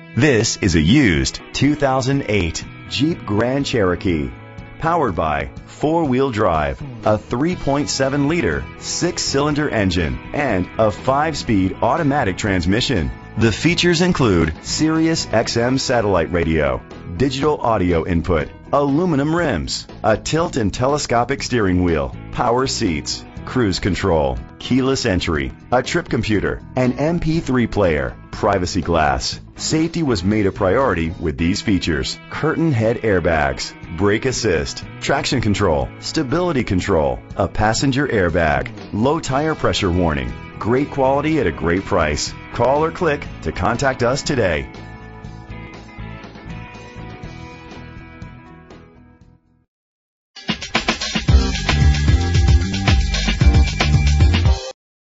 This is a used 2008 Jeep Grand Cherokee, powered by four-wheel drive, a 3.7-liter six-cylinder engine, and a 5-speed automatic transmission. The features include Sirius XM satellite radio, digital audio input, aluminum rims, a tilt and telescopic steering wheel, power seats, cruise control, keyless entry, a trip computer, an MP3 player, privacy glass. Safety was made a priority with these features: curtain head airbags, brake assist, traction control, stability control, a passenger airbag, low tire pressure warning. Great quality at a great price. Call or click to contact us today.